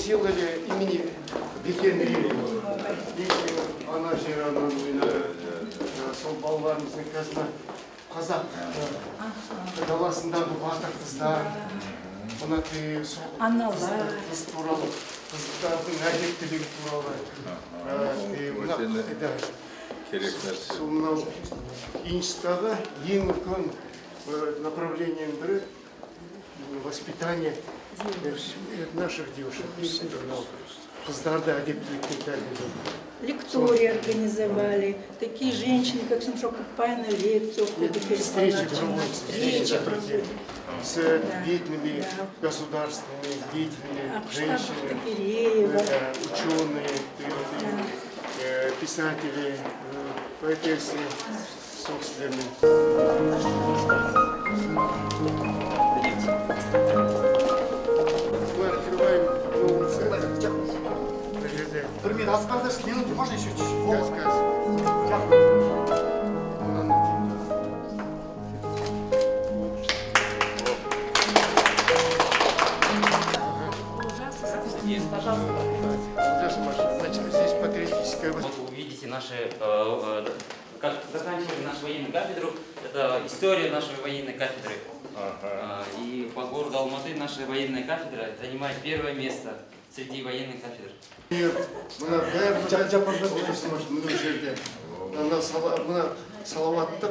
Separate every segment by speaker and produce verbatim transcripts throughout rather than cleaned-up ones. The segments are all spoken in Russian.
Speaker 1: сделали имени Бекен Римова. Ана жер анан сол балаларымыздың қазір қазақ даласындағы батыр қыздар, мына қыз туралы, қыздардың әдептілігі туралы, сол мынау институттағы ең үлкен направлениенің бірі воспитание наших девушек. Қыздарды әдептілікпен тәрбиелеу.
Speaker 2: Лектории организовали, такие женщины, как Шимшок Купай, на лекцию ходят.
Speaker 1: Встречи проводят с деятельными государственными деятелями, женщинами, ученые, писатели, поэтессы, собственные. Мы открываем новый центр.
Speaker 3: Пример, рассказывай, минуту, можно еще чуть-чуть?
Speaker 1: Значит, здесь патриотическая...
Speaker 4: Вот вы увидите наши, э, э, как заканчивали нашу военную кафедру, это история нашей военной кафедры. Ага. Э, и по городу Алматы наша военная кафедра занимает первое место среди военных кафедр.
Speaker 1: Салауаттық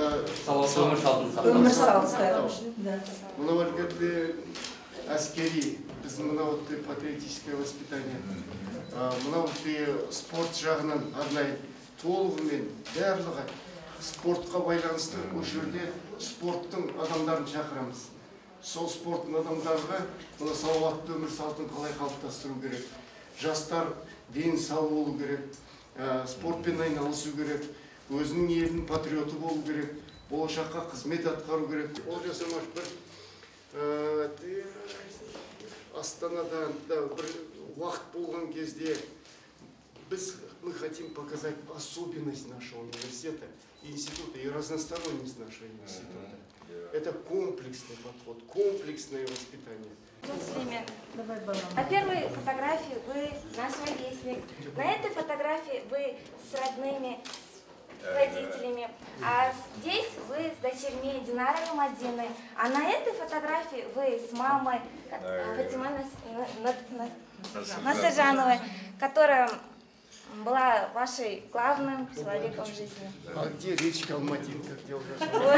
Speaker 2: өмір салты.
Speaker 1: Мынау әлгерде әскери, біздің мынау патриотическое воспитание. Мынау спорт жағынан арнайы толығымен барлығы спортқа байланысты бұл жерде спорттың адамдарын шақырамыз. Сол спорттың адамдарға салауатты өмір салтын қалай қалыптастыру керек. Жастар дені сау болу керек, спортпен айналысу керек, өзінің елінің патриоты болу керек, болашаққа қызмет атқару керек. Ол жасамаш бір Астанада бір уақыт болған кезде біз мы хотим показать особенность нашего университета, института и разносторонность нашего института. Это комплексный подход, комплексное воспитание.
Speaker 5: На первой фотографии вы наш ровесник. На этой фотографии вы с родными, с родителями. А здесь вы с дочерьми Динарой и Мадиной. А на этой фотографии вы с мамой Фатимой Насыржановой, которая была вашей главным человеком в жизни.
Speaker 1: А где речка Алматинка? Где уже?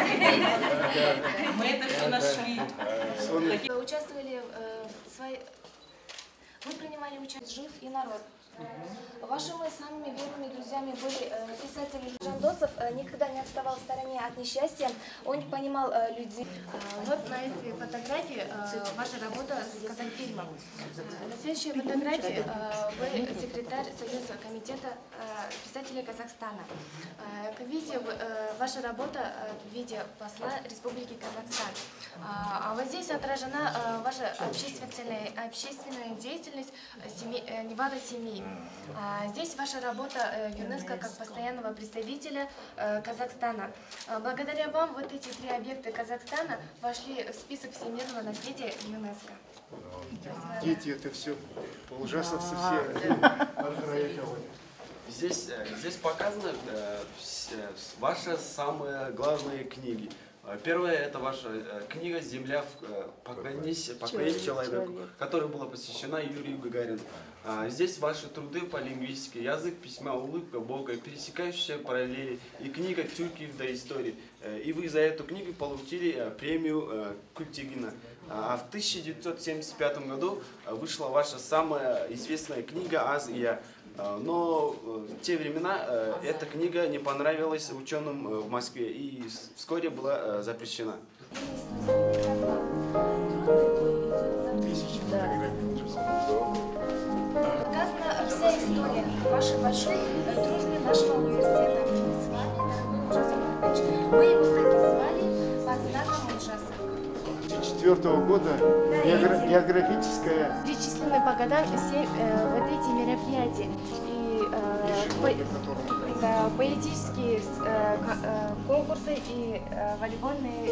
Speaker 6: Мы это все нашли.
Speaker 5: Вы участвовали в своей... Вы принимали участие «Жив и народ». Вашими самыми верными друзьями были писатель Жандосов, никогда не отставал в стороне от несчастья, он понимал людей.
Speaker 7: Вот на этой фотографии ваша работа с Казахфильмом. На следующей фотографии вы секретарь Союза комитета писателей Казахстана. Как видите, ваша работа в виде посла Республики Казахстан. А вот здесь отражена ваша общественная, общественная деятельность Невада семей. Здесь ваша работа в ЮНЕСКО как постоянного представителя Казахстана. Благодаря вам вот эти три объекта Казахстана вошли в список всемирного наследия ЮНЕСКо.
Speaker 1: Дети, это все ужасовцы все.
Speaker 8: Здесь, здесь показаны ваши самые главные книги. Первая – это ваша книга «Земля поклонись, поклонись человеку», которая была посвящена Юрию Гагарину. Здесь ваши труды по лингвистике, язык, письма, улыбка Бога, пересекающие параллели и книга «Тюрки в доистории». И вы за эту книгу получили премию Культигина. А в тысяча девятьсот семьдесят пятом году вышла ваша самая известная книга «Аз и я». Но в те времена эта книга не понравилась ученым в Москве и вскоре была запрещена.
Speaker 5: Показана вся история вашей большой дружбы нашего университета. С вами, дорогой Ужас Иванович. Мы его так и звали под знаком Ужаса.
Speaker 1: две тысячи четвёртого года географическая...
Speaker 7: Перечислены по годам все э, вот эти мероприятия. И э, по, да, поэтические э, конкурсы и э, волейбольные.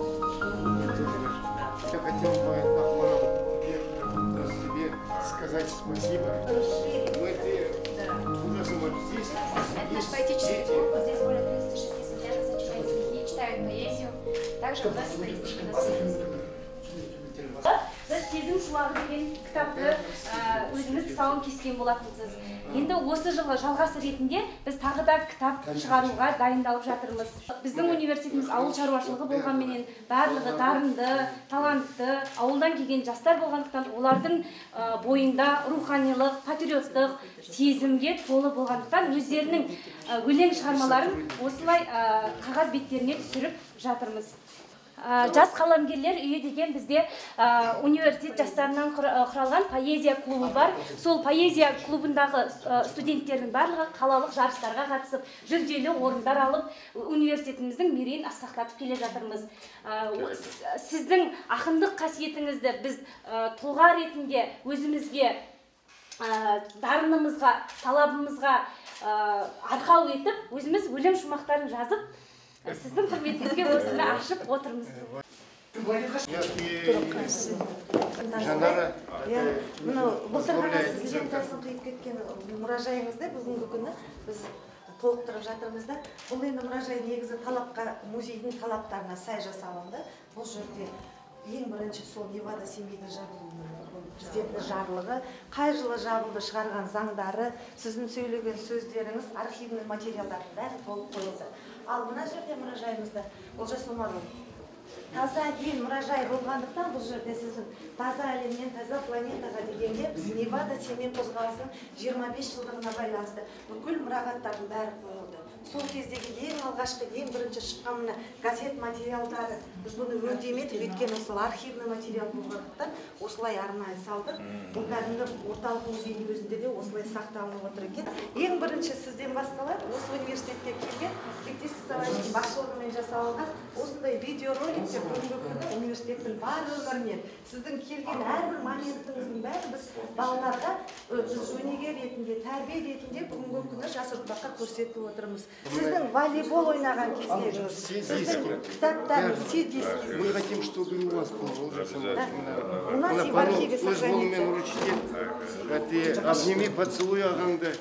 Speaker 1: Я хотел бы, Ахман, тебе сказать спасибо. Мы ты, ужас, вот здесь,
Speaker 7: Это наш
Speaker 1: здесь
Speaker 7: поэтический
Speaker 1: дети.
Speaker 7: клуб. Здесь более тридцати шести студентов сочиняют стихи, читают поэзию. Также у нас исторический наследие. Біз сезім шуағы деген кітапты өзіңіз тұсауын кескен болатынсыз. Енді осы жылы жалғасы ретінде біз тағы да кітап шығаруға дайындалып жатырмыз. Біздің университетіміз ауыл шаруашылығы болғанменен барлығы дарынды, талантты, ауылдан келген жастар болғандықтан олардың бойында руханилық, патриоттық сезімге толы болғандықтан өздерінің өлең шығармаларын осылай қағаз беттеріне түсіріп жатырмыз. Жас қаламгерлер үйі деген бізде университет жастарынан құралған поэзия клубы бар. Сол поэзия клубындағы студенттердің барлығы қалалық жарыстарға қатысып, жүлделі орындар алып, университетіміздің мерейін асқақтатып келе жатырмыз. Сіздің ақындық қасиетіңізді біз тұлға ретінде өзімізге, дарынымызға, талабымызға арқау етіп, өзіміз өлең шумақтарын жазып, сіздің құрметіңізге осыны ашып отырмыз.
Speaker 1: Жанара
Speaker 6: былтырғы сізден тасын қиып кеткен мұражайыңызды бүгінгі күні біз толықтырып жатырмыз да. Бұл енді мұражай негізі талапқа, музейдің талаптарына сай жасалынды. Бұл жерде ең бірінші сол Невада Семейде президенті жарлығы, қай жылы жабылды шығарған заңдары, сіздің сөйлеген сөздеріңіз, архивный материалдардың бәрі толып қойылды. Ал мына жерде мұражайымызда Олжас Омаров таза ел мұражай болғандықтан бұл жерде сіздің таза әлемнен таза планетаға дегенде біз Невада Семей қозғалысының жиырма бес жылдығына байланысты бүкіл мұрағаттардың бәрі қойылды. Сол кездегі ең алғашқы, ең бірінші шыққан мына газет материалдары біз бұны өңдемедік, өйткені осыл архивный материал болғандықтан осылай арнайы салдық. Бұл кәдімгі орталық музейдің өзінде де осылай сақталынып отыр екен. Ең бірінші сізден басталады, осы университетке келген Бектес Исабаевтың басшылығымен жасалған осындай видеороликтер бүгінгі күні университеттің бар өмірінен сіздің келген әрбір моментіңіздің бәрі біз балаларға біз өнеге ретінде, тәрбие ретінде бүгінгі күні жас ұрпаққа көрсетіп отырмыз. Сіздің волейбол ойнаған кездеріңіз, сіздің кітаптарыңыз, все диски.
Speaker 1: Мы хотим, чтобы у вас был.
Speaker 6: У нас и в архиве сохранится.
Speaker 1: Обними, поцелуй ағаңды.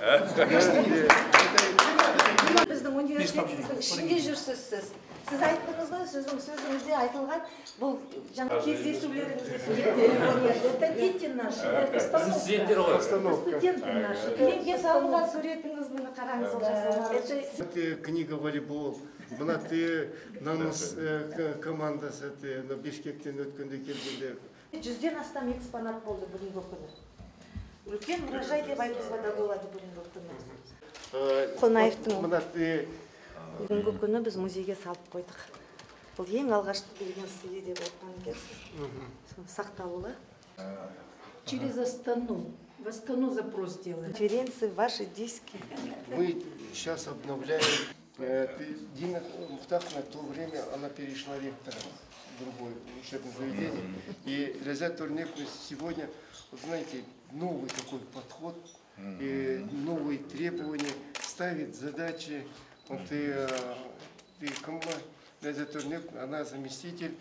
Speaker 6: Біздің университетіміздің ішінде жүрсіз сіз. Сіз айттыңыз ғой, сіздің сөзіңізде айтылған бұл жаңа кездесулеріңізді суреттеліп. Это дети наши, это студенты наши. Кілемге салынған суретіңіз мені қараңыз Олжас.
Speaker 1: Это книга волейбол. Мына ты намыс командасы Бишкектен өткенде келгенде.
Speaker 6: Жүзден астам экспонат болды бүгінгі күні. Үлкен мұражай деп айтуға да болады бүгінгі күні. Қонаевтың бүгінгі күні біз музейге салып қойдық. Бұл ең алғашқы келген сыйы деп отырған екенсіз. Сақталуы.
Speaker 2: Через Астану. В Астану запрос делаем.
Speaker 6: Конференции, ваши диски.
Speaker 1: Мы сейчас обновляем. Дина Мухтаховна в то время она перешла ректором в другое учебное заведение. И Лязя Турнекна сегодня, вот знаете, новый такой подход, и новые требования, ставит задачи. Вот и, и Лязя Турнекна, она заместитель.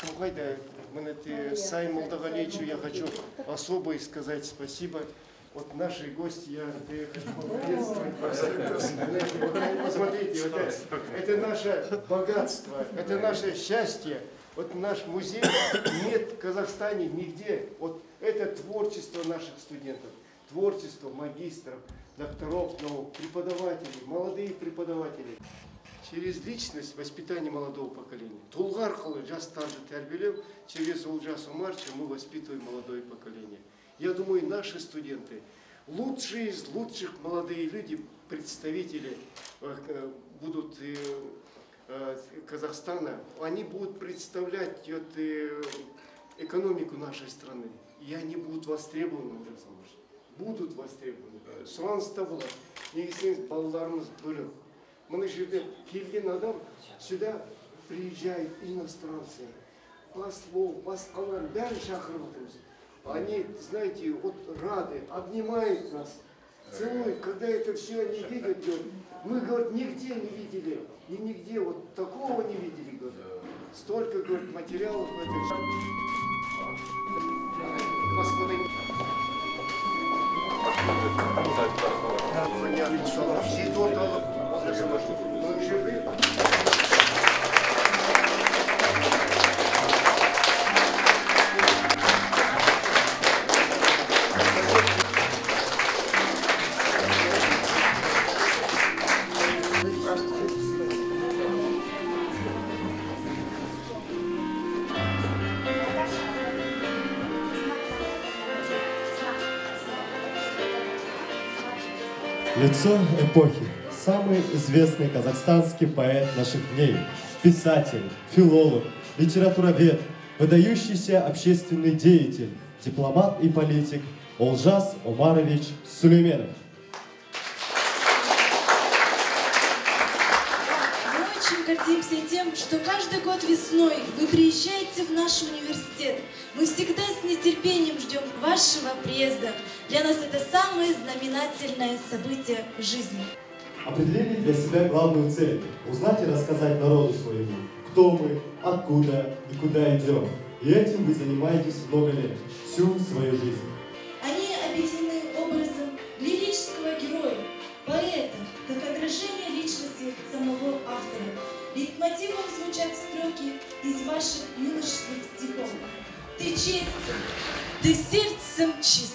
Speaker 1: Сай Молдогаличу я хочу особо сказать спасибо. Вот наши гости, я хочу поприветствовать. Посмотрите, вот это, это наше богатство, это наше счастье. Вот наш музей нет в Казахстане нигде. Вот это творчество наших студентов, творчество магистров, докторов наук, преподавателей, молодые преподаватели. Через личность воспитания молодого поколения. Тулга арқылы жастарды тәрбиелеу, через Олжас Омарча мы воспитываем молодое поколение. Я думаю, наши студенты, лучшие из лучших молодые люди, представители будут Казахстана, они будут представлять экономику нашей страны. И они будут востребованы уже, будут востребованы. Сұраныста болады. Негізінен балаларымыз бөлек. Мына жерде келген адам сюда приезжают иностранцы, послов, басқалар, бәрін шақырып отырмыз. Они, знаете, вот рады, обнимают нас, целуют. Когда это все они видят, говорят, мы, говорят, нигде не видели, и нигде вот такого не видели, говорят. Столько, говорят, материалов в этой. Господи.
Speaker 9: Лицо эпохи. Самый известный казахстанский поэт наших дней, писатель, филолог, литературовед, выдающийся общественный деятель, дипломат и политик Олжас Омарович Сулейменов.
Speaker 10: Мы очень гордимся тем, что каждый год весной вы приезжаете в наш университет. Мы всегда с нетерпением ждем вашего приезда. Для нас это самое знаменательное событие в жизни.
Speaker 9: Определили для себя главную цель – узнать и рассказать народу своему, кто мы, откуда и куда идем. И этим вы занимаетесь много лет, всю свою жизнь.
Speaker 10: Они объединены образом лирического героя, поэта, как отражение личности самого автора. Лейтмотивом звучат строки из ваших юношеских стихов. Ты честен, ты сердцем чист.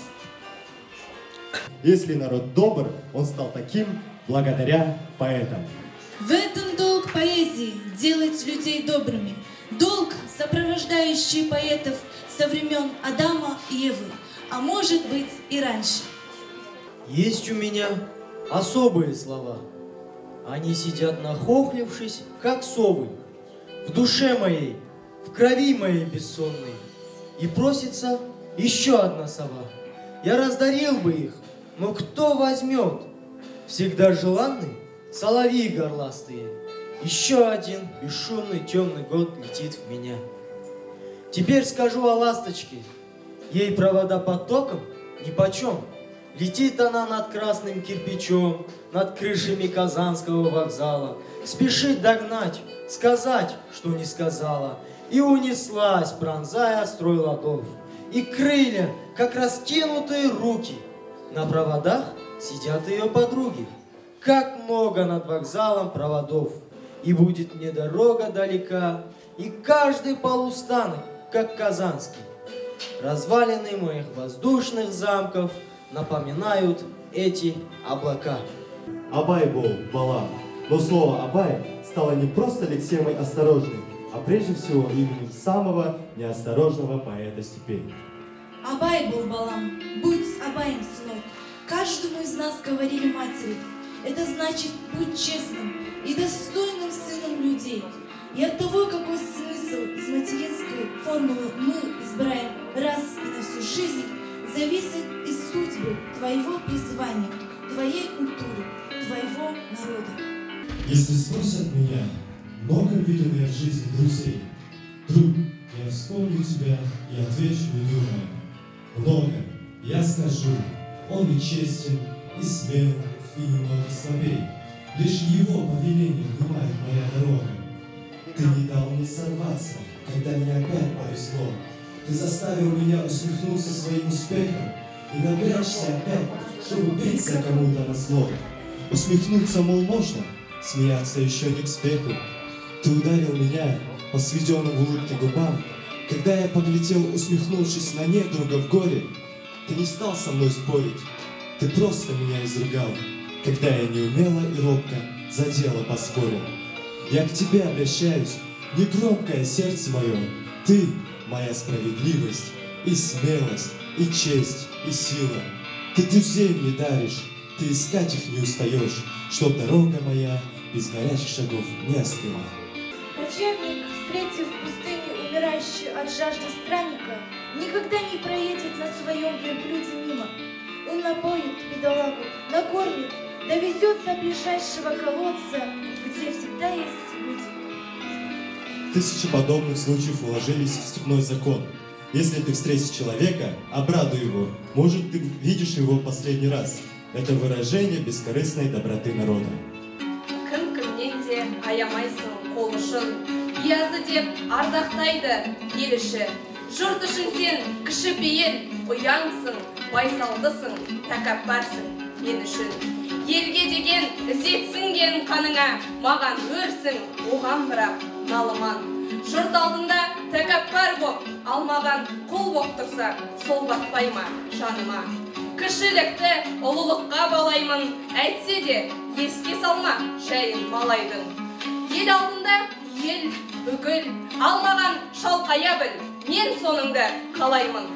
Speaker 9: Если народ добр, он стал таким благодаря поэтам.
Speaker 10: В этом долг поэзии – делать людей добрыми. Долг, сопровождающий поэтов со времен Адама и Евы, а может быть и раньше.
Speaker 11: Есть у меня особые слова. Они сидят нахохлившись, как совы, в душе моей, в крови моей бессонной. И просится еще одна сова. Я раздарил бы их, но кто возьмет? Всегда желанный соловьи горластые. Еще один бесшумный темный год летит в меня. Теперь скажу о ласточке. Ей провода под током нипочем. Летит она над красным кирпичом, над крышами Казанского вокзала. Спешит догнать, сказать, что не сказала. И унеслась, пронзая строй ладов. И крылья, как раскинутые руки. На проводах сидят ее подруги. Как много над вокзалом проводов. И будет мне дорога далека, и каждый полустанок, как казанский. Развалины моих воздушных замков напоминают эти облака.
Speaker 9: Абай был балам, но слово «Абай» стало не просто лексемой осторожной, а прежде всего именем самого неосторожного поэта степей.
Speaker 10: Абай был балам, будь Абаем, сынок. Каждому из нас говорили матери. Это значит быть честным и достойным сыном людей. И от того, какой смысл из материнской формулы мы избираем раз и на всю жизнь, зависит и судьбы твоего призвания, твоей культуры, твоего народа.
Speaker 9: Если спросят меня, много видел я в жизни друзей. Друг, я вспомню тебя и отвечу, не думая. Много, я скажу, он и честен, и смел, и немного слабей. Лишь его повеление внимает моя дорога. Ты не дал мне сорваться, когда мне опять повезло. Ты заставил меня усмехнуться своим успехом и напрячься опять, чтобы биться кому-то на зло. Усмехнуться, мол, можно, смеяться еще не к спеху. Ты ударил меня по сведенным в улыбке губам, когда я подлетел, усмехнувшись на недруга в горе. Ты не стал со мной спорить, ты просто меня изругал, когда я неумело и робко за дело поспорил. Я к тебе обращаюсь, негромкое сердце мое, ты моя справедливость и смелость, и честь, и сила. Ты друзей мне даришь, ты искать их не устаешь, чтоб дорога моя без горячих шагов не остыла.
Speaker 10: Кочевник, встретив в пустыне умирающий от жажды странника, никогда не проедет на своем верблюде мимо. Он напоит бедолагу, накормит, довезет до ближайшего колодца, где всегда есть люди.
Speaker 9: Тысячи подобных случаев уложились в степной закон. Если ты встретишь человека, обрадуй его. Может, ты видишь его в последний раз. Это выражение бескорыстной доброты народа.
Speaker 12: Кім кімнен де аямайсың қолышын, биязы деп ардақтайды ел іші. Жұрт үшін сен кішіпейіл, ұяңсың, байсалдысың, тәкаппарсың мен үшін. Елге деген ізетсінген қаныңа, маған өрсің, оған бірақ налыман. Жұрт алдында тәкаппар боп, алмаған құл боп тұрса, сол батпай ма жаныма. Кішілікті ұлылыққа балаймын, әйтсе де еске салма жайын малайдың. Ел алдында ел бүкіл, алмаған шалқая біл, мен соныңды қалаймын.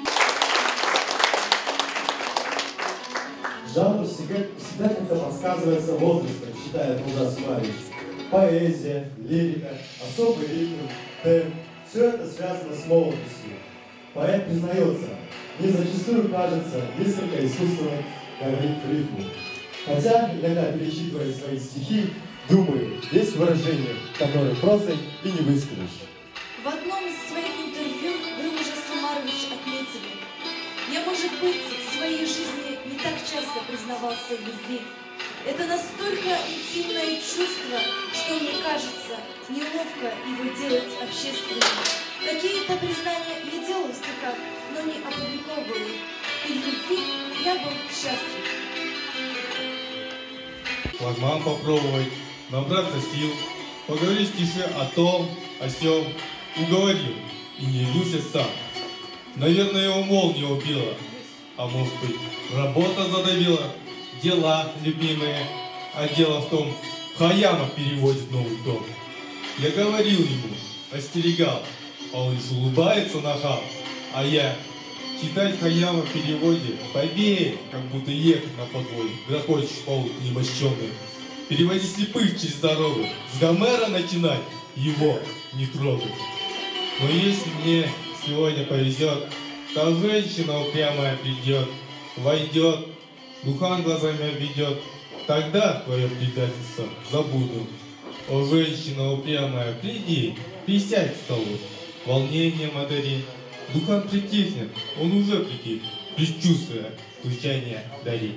Speaker 9: Жанр всегда, всегда как-то подсказывается возрастом, считает Ужас Марьевич. Поэзия, лирика, особый ритм, темп – все это связано с молодостью. Поэт признается, мне зачастую кажется несколько искусственно говорить в рифму. Хотя, иногда перечитывая свои стихи, думаю, есть выражения, которые прозой и не выскажешь.
Speaker 10: В одном из своих интервью вы уже, Самарович, отметили: я, может быть, в своей жизни не так часто признавался в любви. Это настолько интимное чувство, что, мне кажется, неловко его делать общественным. Какие-то признания я делал в стихах, но не опубликовывал. И в любви я был счастлив.
Speaker 13: Флагман попробовать, набраться сил, поговорить в тиши о том, о сём, уговорил и не явился сам. Наверное, его молния убила, а может быть, работа задавила, дела любимые, а дело в том, Хаяма переводит новый дом. Я говорил ему, остерегал, а он лишь улыбается нахал, а я читать Хаяма в переводе, поверь, как будто ехать на подводе, грохочешь паук немощенный. Переводить слепых через дорогу, с Гомера начинать, его не трогать. Но если мне сегодня повезет, то женщина упрямая придет, войдет, духан глазами обведет, тогда твое предательство забуду. О, женщина упрямая, приди, присядь к столу, волнением одари. Духан притихнет, он уже притих, предчувствуя звучание дари.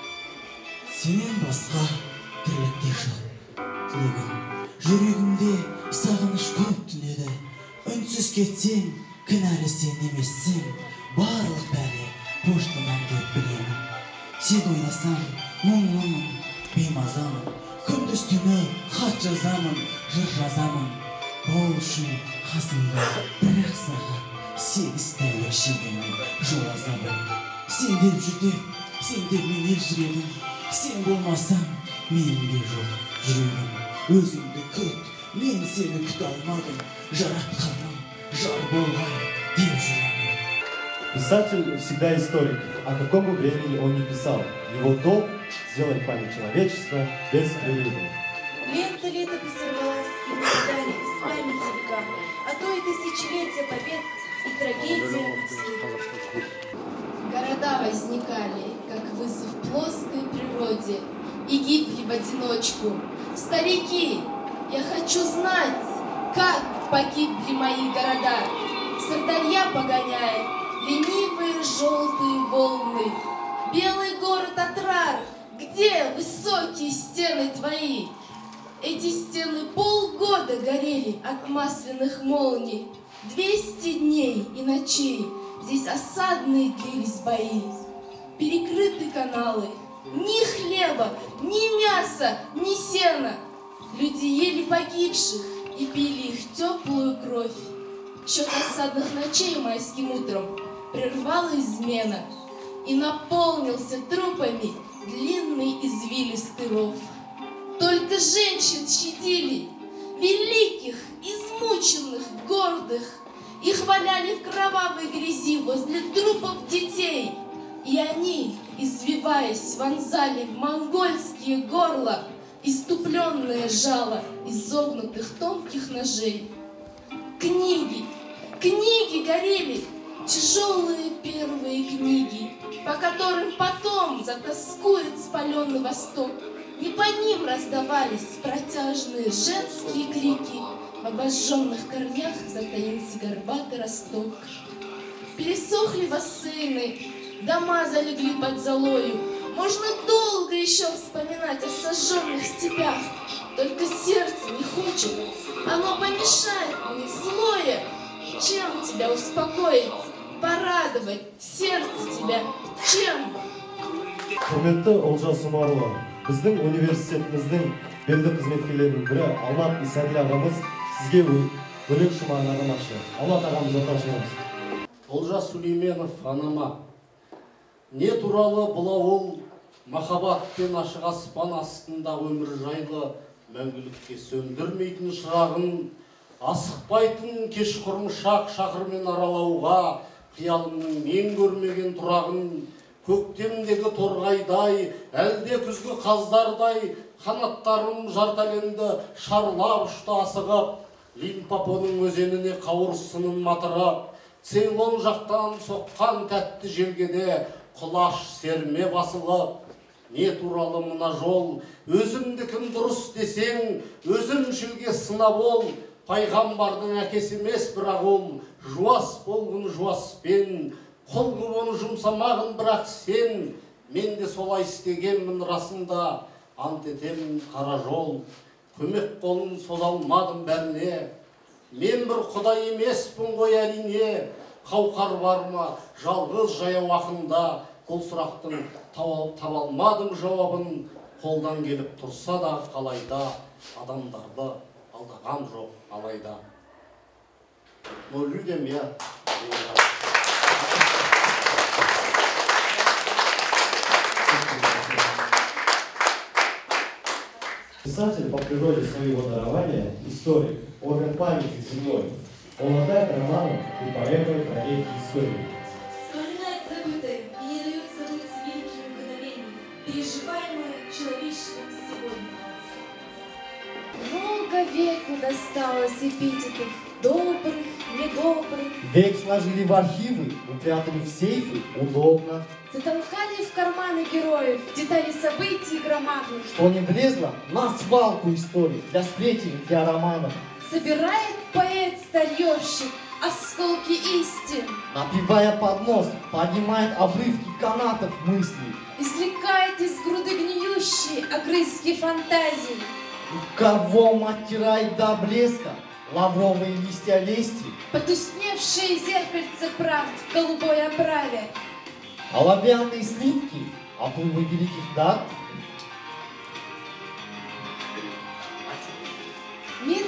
Speaker 14: Сенен басқа тірлікте жоқ тілегім, жүрегімде сағыныш көп түнеді. Үнсіз кетсең, кінәлі сен емессің, барлық бәрі поштадан деп білемін. Сен ойласам, мұңлымын, беймазамын, күндіз түні хат жазамын, жыр жазамын. Ол үшін қасымда бір-ақ сағат сегіз тәулік шегемін, жол азабын. Сен деп жүрдем, сен деп мен ел жүрегім, сен болмасаң, менде жоқ жүрегім. Өзіңді күт, мен сені күте алмадым, жаратқаным жар болғай деп жүремін.
Speaker 9: Писатель всегда историк, о каком бы времени он ни писал. Его долг – сделать память человечества беспрерывной.
Speaker 10: Лента летописи рвалась и выпадали из памяти века, а то и тысячелетия побед и трагедии людских.
Speaker 15: Города возникали, как вызов плоской природе, и гибли в одиночку. Старики, я хочу знать, как погибли мои города. Сырдарья погоняет ленивые желтые волны. Белый город Атрар, где высокие стены твои? Эти стены полгода горели от масляных молний. Двести дней и ночей здесь осадные длились бои. Перекрыты каналы, ни хлеба, ни мяса, ни сена. Люди ели погибших и пили их теплую кровь. Счет осадных ночей майским утром прервала измена, и наполнился трупами длинный извилистый ров. Только женщин щадили, великих, измученных, гордых, их валяли в кровавой грязи возле трупов детей, и они, извиваясь, вонзали в монгольские горла иступленное жало изогнутых тонких ножей. Книги, книги горели, тяжелые первые книги, по которым потом затоскует спаленный Восток. И по ним раздавались протяжные женские крики. В обожженных корнях затаился горбатый росток. Пересохли бассейны, дома залегли под золою. Можно долго еще вспоминать о сожженных степях, только сердце не хочет Оно помешает мне злое. Чем тебя успокоить, порадовать сердце тебя? Чем?
Speaker 9: Құрметті Олжас Умарұлы, біздің университетіміздің белді қызметкерлерінің бірі Алмат Исадил ағамыз сізге өлең шумағын арнамақшы. Алмат ағамыз отырғызыңыз.
Speaker 16: Олжас Сүлейменов анама, не туралы бұл ауыл махаббат пен ашық аспан астында өмір жайлы мәңгілікке сөндірмейтін шырағын, асықпайтын кешқұрым шақ шақырмен аралауға қиялымның мен көрмеген тұрағын, көктемдегі торғайдай, әлде күзгі қаздардай, қанаттарым жарталенді шарлап ұшты асығып, Лимпопоның өзеніне қауырсынын матырып, Цейлон жақтан соққан тәтті желгеде құлаш серме басылып, не туралы мына жол, өзімдікін дұрыс десең, өзімшілге сынап ол, пайғамбардың әкесі емес бірақ ол, жуас болғын жуаспен, қол қып оны жұмсамағын бірақ сен, мен де солай істегенмін расында, ант етемін қара жол, көмек қолын соза алмадым бәріне, мен бір құдай емеспін ғой әрине, қауқар бар ма жалғыз жаяу ақында, бұл сұрақтың таба алмадым жауабын, қолдан келіп тұрса да қалайда, адамдарды алдаған жоқ алайда. Но людям я не рад.
Speaker 9: Писатель по природе своего дарования, историк, орган памяти земной. Он обладает романом и поэмой про эти истории.
Speaker 10: Вспоминать забытое и не дает забыть великие мгновения, переживаемые человечеством сегодня.
Speaker 15: Много веку досталось эпитетов, добрых, недобрых.
Speaker 14: Век сложили в архивы, упрятали в сейфы, удобно.
Speaker 15: Затолкали в карманы героев детали событий громадных.
Speaker 14: Что не влезло на свалку историй для сплетен, для романов.
Speaker 15: Собирает поэт-старьевщик осколки истин.
Speaker 14: Напивая под нос, поднимает обрывки канатов мыслей.
Speaker 15: Извлекает из груды гниющие огрызки фантазий.
Speaker 14: У кого оттирает до блеска лавровые листья лести,
Speaker 15: потускневшие зеркальце правд в голубой оправе.
Speaker 14: оловянные слитки, обувы великих дат.
Speaker 15: Мир,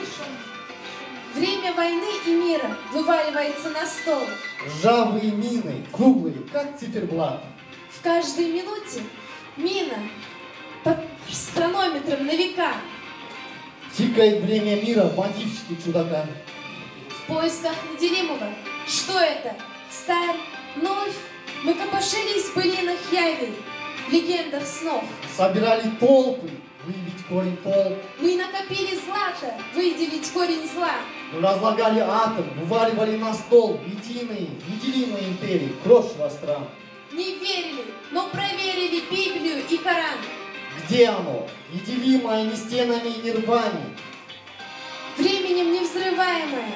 Speaker 15: время войны и мира вываливается на стол.
Speaker 14: Ржавые мины, круглые, как циферблат.
Speaker 15: В каждой минуте мина под хронометром на века.
Speaker 14: Тикает время мира в мотивчике чудака.
Speaker 15: В поисках неделимого. Что это? Старь, новь? Мы копошились в былинах явей, в легендах снов.
Speaker 14: Собирали толпы, выявить корень толп.
Speaker 15: Мы накопили злато, выделить корень зла.
Speaker 14: Мы разлагали атом, вываливали на стол единые, неделимые империи, крошево стран.
Speaker 15: Не верили, но проверили Библию и Коран.
Speaker 14: Где оно? Неделимое не стенами и не рвами.
Speaker 15: Временем невзрываемое.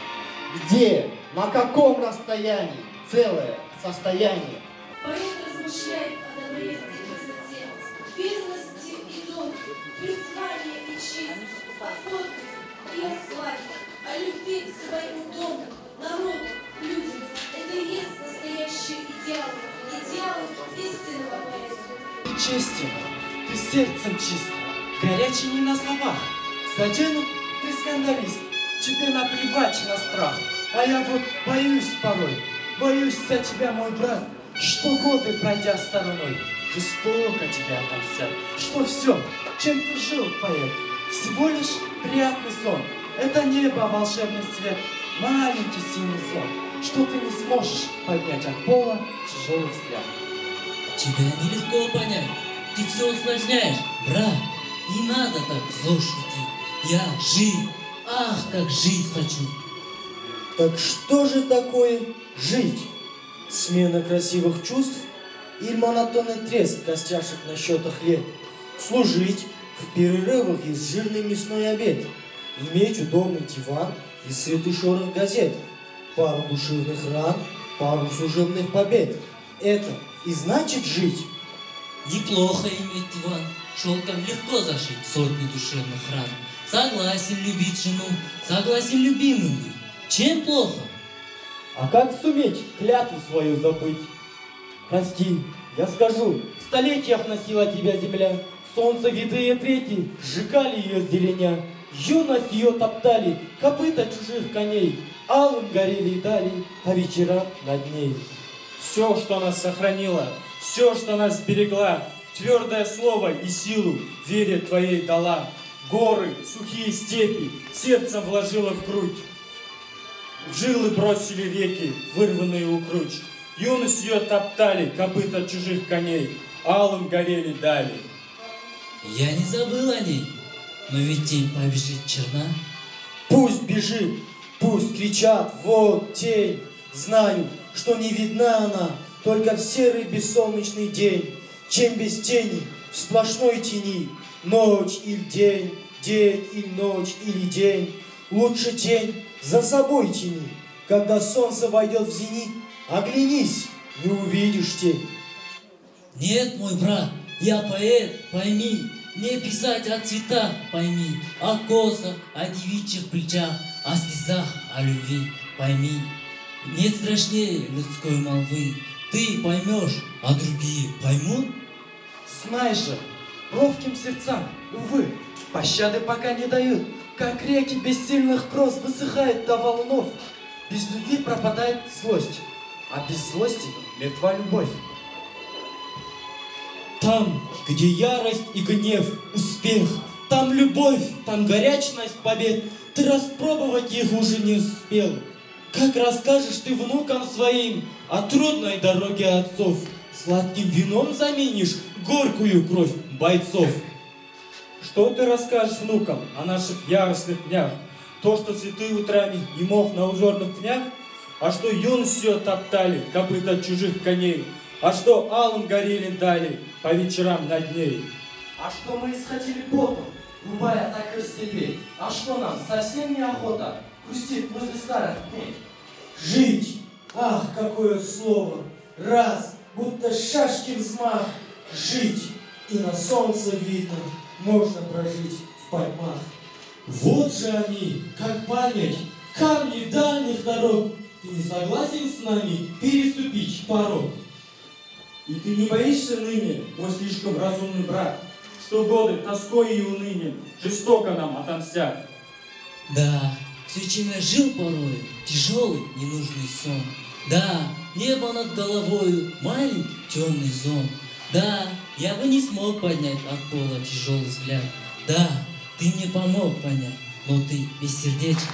Speaker 14: Где? На каком расстоянии? Целое состояние.
Speaker 10: Поэт размышляет о добре и красоте, верности и долге, призвания и честь, о подвиге и о славе, о любви к своему дому, народу, людям. Это и есть настоящий идеал, идеал истинного поэта.
Speaker 11: Честен, ты сердцем чист, горячий не на словах. Задену, ты скандалист, тебе наплевать на страх. А я вот боюсь порой, боюсь за тебя, мой брат, что годы, пройдя стороной, жестоко тебя отомстят. Что все, чем ты жил, поэт, всего лишь приятный сон. Это небо, волшебный свет, маленький синий сон, что ты не сможешь поднять от пола тяжелый взгляд.
Speaker 17: Тебя нелегко понять, ты все усложняешь, брат. Не надо так зло шутить. Я жив, ах, как жить хочу.
Speaker 11: Так что же такое жить? Смена красивых чувств или монотонный треск костяшек на счетах лет? Служить в перерывах есть жирный мясной обед, иметь удобный диван и сытый шорох газет, пару душевных ран, пару служебных побед. Это и значит жить?
Speaker 17: Неплохо иметь диван, шелком легко зашить сотни душевных ран. Согласен любить жену, согласен любимым быть. Чем плохо?
Speaker 11: А как суметь клятву свою забыть? Прости, я скажу, в столетиях носила тебя земля, солнце витые трети сжигали ее с деленя, юность ее топтали копыта чужих коней, алым горели дали по вечерам над ней.
Speaker 18: Все, что нас сохранило, все, что нас сберегла, твердое слово и силу вере твоей дала. Горы, сухие степи сердцем вложила в грудь. В жилы бросили реки, вырванные у круч. Юность ее топтали копыта чужих коней, алым горели дали.
Speaker 17: Я не забыл о ней, но ведь тень побежит черна.
Speaker 11: Пусть бежит, пусть кричат, вот тень. Знаю, что не видна она, только в серый бессолнечный день. Чем без тени, в сплошной тени, ночь или день, день или ночь или день. Лучше тень за собой тяни, когда солнце войдет в зенит, оглянись, не увидишь тень.
Speaker 17: Нет, мой брат, я поэт, пойми, мне писать о цветах, пойми, о косах, о девичьих плечах, о слезах, о любви, пойми. Нет страшнее людской молвы, ты поймешь, а другие поймут?
Speaker 11: Знаешь же, ровким сердцам, увы, пощады пока не дают, как реки бессильных гроз высыхает до волнов. Без любви пропадает злость, а без злости мертва любовь. Там, где ярость и гнев, успех, там любовь, там горячность побед, ты распробовать их уже не успел. Как расскажешь ты внукам своим о трудной дороге отцов, сладким вином заменишь горькую кровь бойцов.
Speaker 18: Что ты расскажешь внукам о наших яростных днях? То, что цветы утрами и мох на узорных пнях? А что юность ее топтали копыта чужих коней? А что алым горели дали по вечерам над ней?
Speaker 11: А что мы исходили потом, рубая так и степей? А что нам совсем неохота грустить возле старых дней? Жить! Ах, какое слово! Раз, будто шашки взмах. Жить! И на солнце видно, можно прожить в пальмах. Вот же они, как память, камни дальних дорог. Ты не согласен с нами переступить порог?
Speaker 18: И ты не боишься ныне, мой слишком разумный брат, что годы тоской и унынием жестоко нам отомстят?
Speaker 17: Да, все, чем я жил порою, тяжелый, ненужный сон. Да, небо над головою, маленький темный зон. Да, я бы не смог поднять от пола тяжелый взгляд. Да, ты мне помог понять, но ты бессердечен.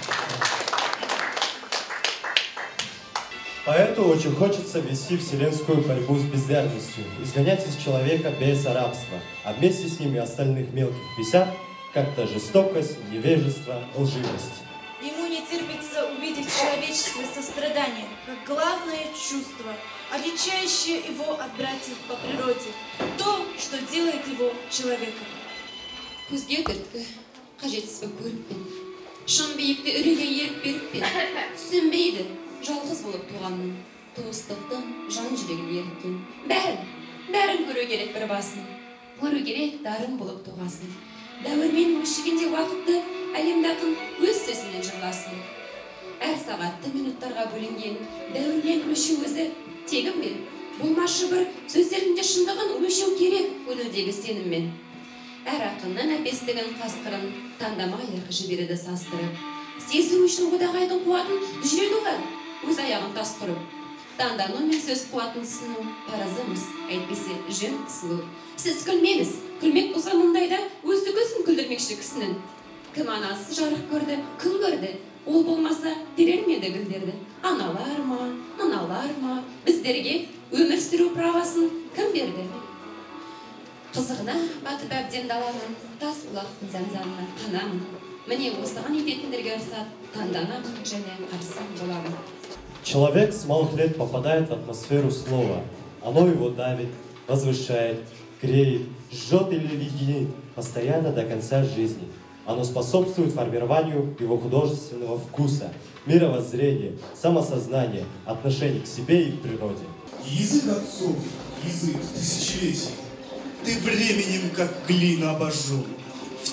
Speaker 19: Поэту очень хочется вести вселенскую борьбу с бездарностью, изгонять из человека беса рабства, а вместе с ними остальных мелких бесят, как-то жестокость, невежество, лживость.
Speaker 10: Ему не терпится увидеть в человечестве сострадание, как главное чувство, отличающее его от братьев по природе, то, что делает его человеком.
Speaker 20: Көзге түрткі, қажетсіз көріппен, шын биікті үрейге еріп беріппен, түсінбейді, жалғыз болып туғанның, туыстықтың жан жүрегін еріткен. Бәрін, бәрін көру керек бір басын, көру керек дарын болып туғасын. Дәуірмен өшігенде уақытты әлемді ақын өз сөзінен жырласын. Әр сағатты минуттарға бөлінген дәуірмен өшу өзі тегін бер. Болмашы бір сөздерінде шындығын өлшеу керек көңілдегі сеніммен. Әр ақынның әпестігін қасқырын таңдамай жібереді састырып. Сезу үшін одағайдың қуатын жүреді олар өз аяғын тас тұрып. Таңдану мен сөз қуатын сыну парызымыз, әйтпесе жөн қысылу. Сіз күлмеңіз, күлмек болса мұндайда өзді күлсін күлдірмекші кісінің. Кім анасы жарық көрді, күн көрді, ол болмаса терер ме еді гүлдерді. Аналар ма, мыналар ма, біздерге өмір сүру правасын кім берді? Қызығына батып әбден даланың, тас бұлақтың зәмзамына қанамын. Міне осыған ететіндерге рұқсат, таңданамын және қарсы боламын.
Speaker 19: Человек с малых лет попадает в атмосферу слова. Оно его давит, возвышает, греет, жжет или леденит, постоянно до конца жизни. Оно способствует формированию его художественного вкуса, мировоззрения, самосознания, отношений к себе и к природе.
Speaker 21: Язык отцов, язык тысячелетий, ты временем, как глина обожжен, в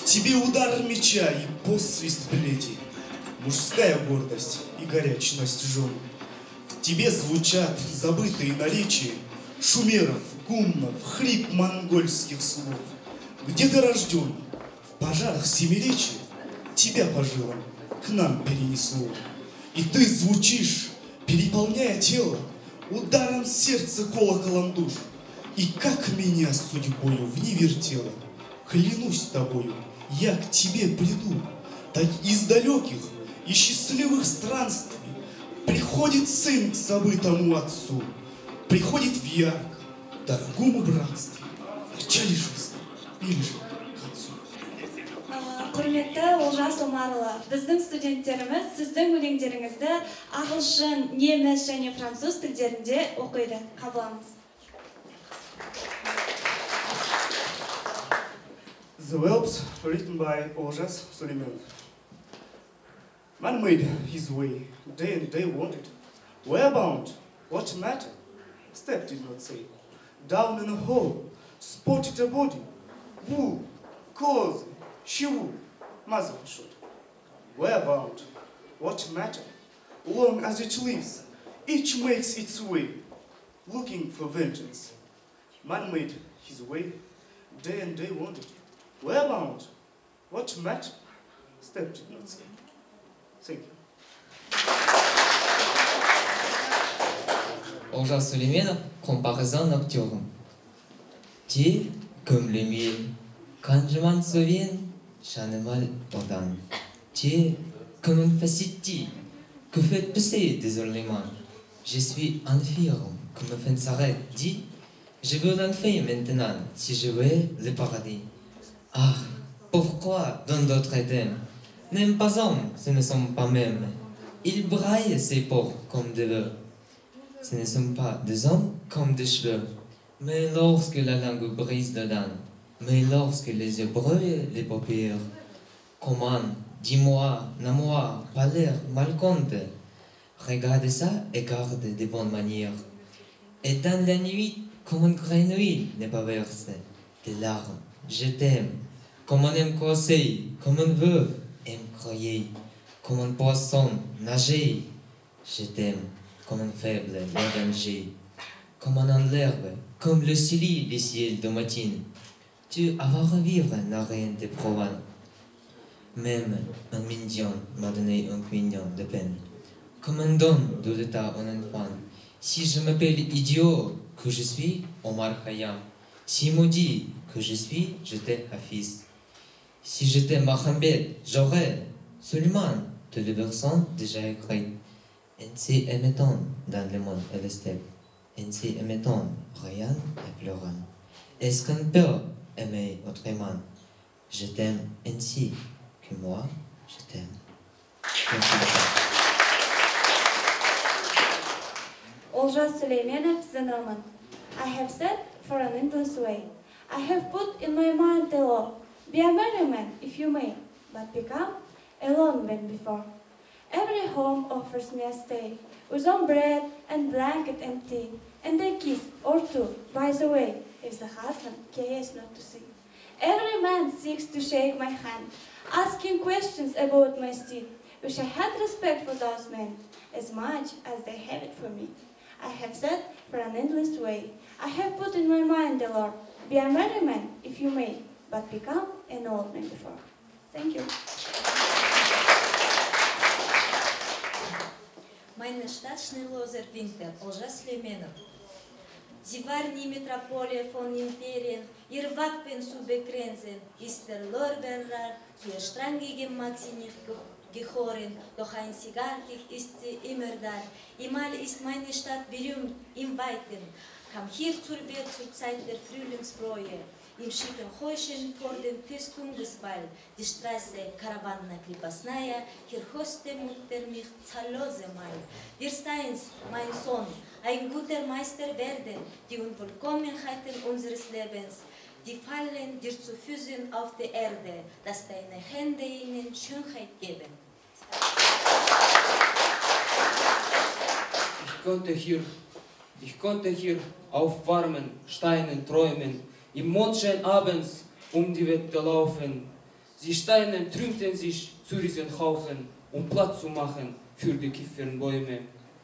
Speaker 14: тебе удар меча и посвист плети, мужская гордость и горячность жен. В тебе звучат забытые наречия шумеров, гуннов, хрип монгольских слов. Где ты рожден? В пожарах семиречия тебя по жилам к нам перенесло. И ты звучишь, переполняя тело, ударом сердца колоколом душ. И как меня судьбою в ней вертела, клянусь тобою, я к тебе приду. Так из далеких и счастливых странствий приходит сын к забытому отцу, приходит в ярко, дорогому братстве, в начале жизни или же к концу.
Speaker 10: Құрметті Олжас Омарұлы, біздің студенттеріміз сіздің өлеңдеріңізді ағылшын, неміс және француз тілдерінде оқиды. Қабылыңыз.
Speaker 16: The Whelps, written by Oljas Suleiman. Man made his way, day and day wanted. Where bound? What matter? Step did not say. Down in a hole, spotted a body. Wool, clothes, shoe, muzzle shot. Where bound? What matter? Long as it lives, each makes its way, looking for vengeance. Man made his way, day and day wanted. Where bound? What matter? Step did not say. Thank you.
Speaker 17: Oljas Suleimanov, comparaison nocturne. Tu es comme le miel, quand je m'en souviens, j'en ai mal aux dents. Tu es comme une facette que fait pousser désolément. Je suis infirme, comme ma fin s'arrête. Dis, je veux l'enfer maintenant, si je veux le paradis. Ah, pourquoi dans d'autres thèmes n'aime pas hommes, ce ne sont pas mêmes. Ils braillent ses porcs comme des veaux. Ce ne sont pas des hommes comme des cheveux. Mais lorsque la langue brise dedans, mais lorsque les yeux brûlent les paupières, comment, dis-moi, n'a-moi pas l'air mal compte. Regarde ça et garde de bonnes manières. Et dans la nuit, comme une grenouille n'est pas versée des larmes. Je t'aime, comme on aime causer, comme une veuve aime croyer, comme un poisson nager. Je t'aime, comme un faible le danger, comme un en l'herbe, comme le cili du ciel de matin. Tu vas revivre n'a rien de prouvant. Même un mignon m'a donné un mignon de peine, comme un don de l'état en enfant. Si je m'appelle idiot, que je suis Omar Khayyam. Si maudit que je suis, j'étais Hafiz. Si j'étais Mohamed, j'aurais seulement de le versant déjà écrit. Ainsi émettant dans le monde et le steppe. Ainsi émettant rien et pleurant. Est-ce qu'on peut aimer autrement? Je t'aime ainsi que moi, je t'aime. Merci beaucoup.
Speaker 10: Oljas Suleimanov, Zenorman. I have said for an endless way. I have put in my mind the law. Be a merry man, if you may, but become alone when before. Every home offers me a stay, with some bread and blanket and tea, and a kiss or two, by the way, if the husband cares not to see. Every man seeks to shake my hand, asking questions about my steed. Wish I had respect for those men, as much as they have it for me. I have said for an endless way. I have put in my mind the Lord. Be a merry man, if you may, but become an old man before. Thank you.
Speaker 21: Meine Stadt Schnellloser Winter, Oljas Suleimanov. Sie war nie Metropole von Imperien, ihr Wappen zu begrenzen, ist der Lorbeerer, zu ihr strangigem mag sie nicht gehören, doch einzigartig ist sie immer da. Einmal ist meine Stadt berühmt im Weiten, kam hier zur Welt zur Zeit der Frühlingsbräue, im schicken Häuschen vor dem Festungswall, die Straße Karawanna Kripasnaya, hier hoste Mutter mich zahllose mal. Wirst einst, mein Sohn, ein guter Meister werden, die Unvollkommenheiten unseres Lebens, die fallen dir zu Füßen auf der Erde, dass deine Hände ihnen Schönheit geben.
Speaker 22: Ich konnte hier, ich konnte hier auf warmen Steinen träumen, im Mondschein abends um die Wette laufen. Sie steinen trümmten sich zu diesen Haufen, um Platz zu machen für die Kiefernbäume.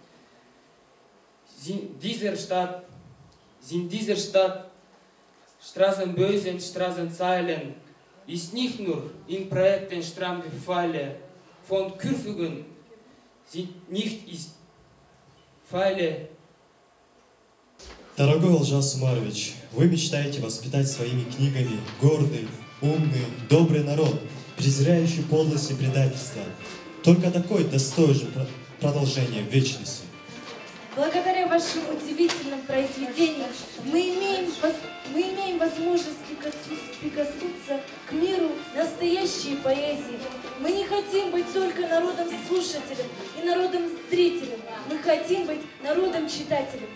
Speaker 22: In dieser Stadt, in dieser Stadt, Straßenbösen, Straßenzeilen, ist nicht nur in Projekten stramme Pfeile von Kürfungen, sind nicht ist Pfeile.
Speaker 19: Дорогой Олжас Умарович, вы мечтаете воспитать своими книгами гордый, умный, добрый народ, презирающий подлость и предательство. Только такой достоин продолжения в вечности.
Speaker 15: Благодаря вашим удивительным произведениям мы имеем, мы имеем возможность прикоснуться к миру настоящей поэзии. Мы не хотим быть только народом-слушателем и народом-зрителем. Мы хотим быть народом-читателем.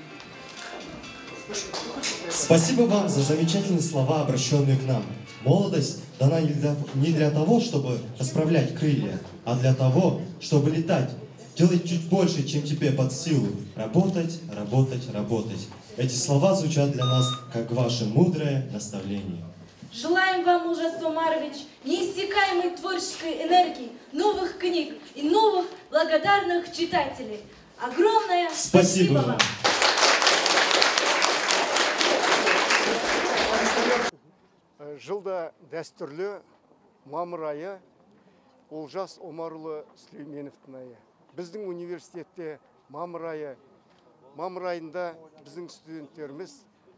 Speaker 19: Спасибо вам за замечательные слова, обращенные к нам. Молодость дана не для, не для того, чтобы расправлять крылья, а для того, чтобы летать. Делать чуть больше, чем тебе под силу. Работать, работать, работать. Эти слова звучат для нас, как ваше мудрое наставление.
Speaker 15: Желаем вам, Олжас Умарович, неиссякаемой творческой энергии, новых книг и новых благодарных читателей. Огромное спасибо, спасибо вам!
Speaker 1: Жылда дәстүрлі мамыр айы Олжас Омарұлы Сүлейменовтың айы. Біздің университетте мамыр айы, мамыр айында біздің студенттеріміз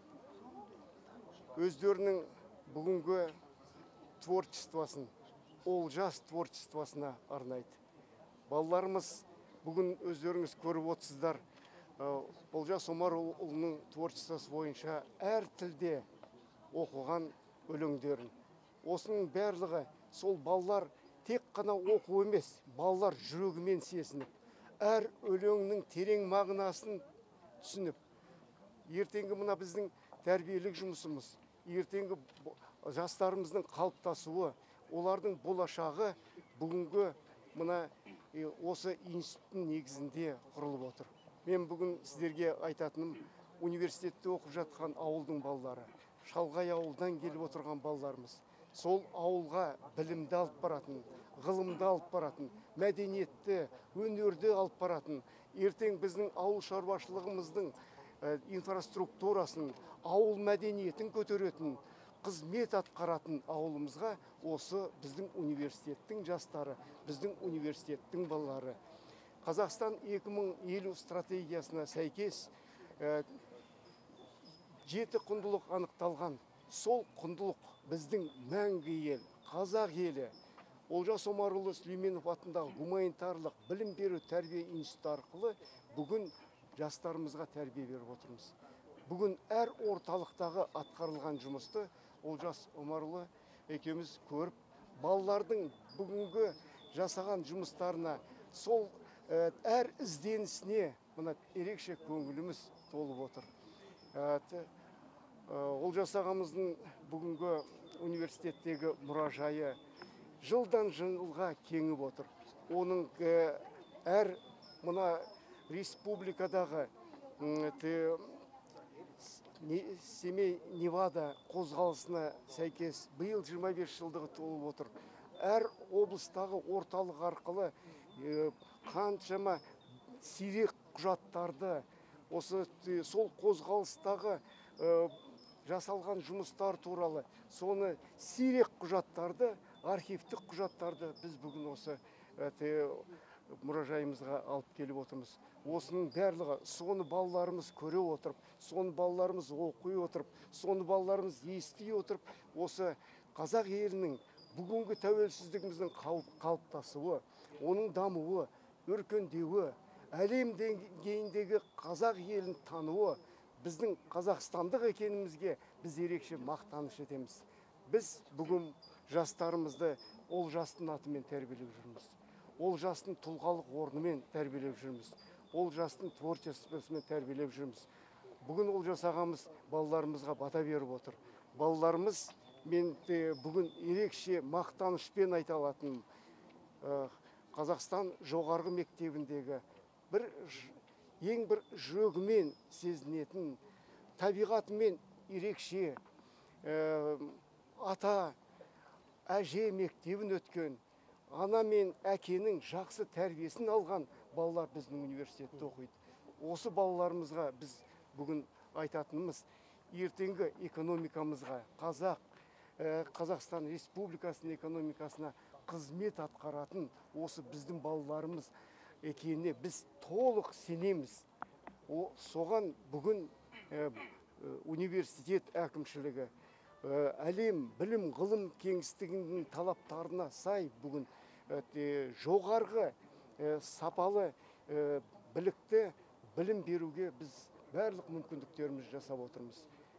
Speaker 1: өздерінің бүгінгі творчествосын, Олжас творчествосына арнайды. Балаларымыз бүгін өздеріңіз көріп отырсыздар, Олжас Омарұлының творчествосы бойынша әр тілде оқыған өлеңдерін. Осының барлығы сол балалар тек қана оқу емес, балалар жүрегімен сезініп, әр өлеңнің терең мағынасын түсініп, ертеңгі мына біздің тәрбиелік жұмысымыз, ертеңгі жастарымыздың қалыптасуы, олардың болашағы бүгінгі мына осы институттың негізінде құрылып отыр. Мен бүгін сіздерге айтатыным, университетте оқып жатқан ауылдың балалары, шалғай ауылдан келіп отырған балаларымыз, сол ауылға білімді алып баратын, ғылымды алып баратын, мәдениетті, өнерді алып баратын, ертең біздің ауыл шаруашылығымыздың инфраструктурасын, ауыл мәдениетін көтеретін, қызмет атқаратын ауылымызға осы біздің университеттің жастары, біздің университеттің балалары. Қазақстан екі мың елу стратегиясына сәйкес жеті құндылық анықталған. Сол құндылық біздің мәңгі ел, қазақ елі, Олжас Омарұлы Сүлейменов атындағы гуманитарлық білім беру тәрбие институты арқылы бүгін жастарымызға тәрбие беріп отырмыз. Бүгін әр орталықтағы атқарылған жұмысты Олжас Омарұлы екеуміз көріп, балалардың бүгінгі жасаған жұмыстарына, сол әр ізденісіне мына ерекше көңіліміз толып отыр. Олжас ағамыздың бүгінгі университеттегі мұражайы жылдан жылға кеңіп отыр. Оның әр мына республикадағы Семей Невада қозғалысына сәйкес биыл жиырма бес жылдығы толып отыр. Әр облыстағы орталық арқылы қаншама сирек құжаттарды, осы сол қозғалыстағы жасалған жұмыстар туралы, соны сирек құжаттарды, архивтік құжаттарды біз бүгін осы мұражайымызға алып келіп отырмыз. Осының барлығы, соны балаларымыз көре отырып, соны балаларымыз оқи отырып, соны балаларымыз ести отырып, осы қазақ елінің бүгінгі тәуелсіздігіміздің қалыптасуы, оның дамуы, өркендеуі, әлем деңгейіндегі қазақ елін тануы, біздің қазақстандық екенімізге біз ерекше мақтаныш етеміз. Біз бүгін жастарымызды Олжастың атымен тәрбиелеп жүрміз. Олжастың тұлғалық орнымен тәрбиелеп жүрміз. Олжастың творчествосымен тәрбиелеп жүрміз. Бүгін Олжас ағамыз балаларымызға бата беріп отыр. Балаларымыз, мен бүгін ерекше мақтанышпен айта алатыным, Қазақстан жоғарғы мектебіндегі бір ең бір жүрегімен сезінетін, табиғатымен ерекше ата әже мектебін өткен, ана мен әкенің жақсы тәрбиесін алған балалар біздің университетте оқиды. Осы балаларымызға біз бүгін айтатынымыз, ертеңгі экономикамызға, қазақ, Қазақстан Республикасының экономикасына қызмет атқаратын осы біздің балаларымыз екеніне біз толық сенеміз. Соған бүгін университет әкімшілігі, әлем білім ғылым кеңістігінің талаптарына сай бүгін жоғарғы сапалы білікті білім беруге біз барлық мүмкіндіктеріміз жасап отырмыз.